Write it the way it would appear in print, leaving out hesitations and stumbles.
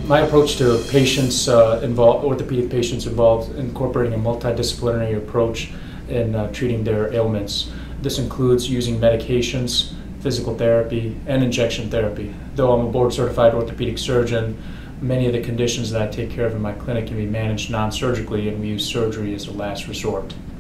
My approach to patients orthopedic patients involves incorporating a multidisciplinary approach in treating their ailments. This includes using medications, physical therapy, and injection therapy. Though I'm a board-certified orthopedic surgeon, many of the conditions that I take care of in my clinic can be managed non-surgically, and we use surgery as a last resort.